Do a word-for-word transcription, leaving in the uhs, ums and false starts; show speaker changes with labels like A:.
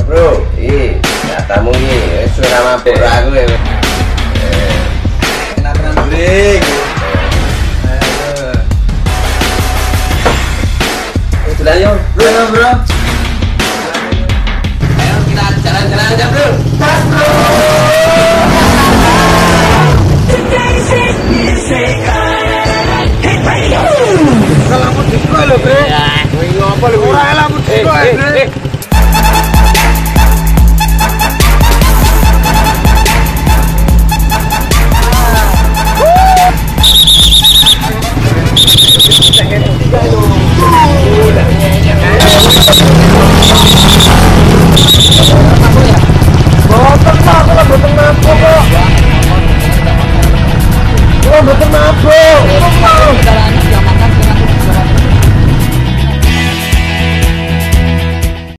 A: Bro, ih, nyatamu ini, suara mabuk aku ya.
B: Enak-enak guling. Ayo, jalan yuk, bro, bro. Ayo kita jalan-jalan aja, bro. Gas, bro. Kalau mau disco lo, bro. Ngapa lo? Ora lah mau disco, bro.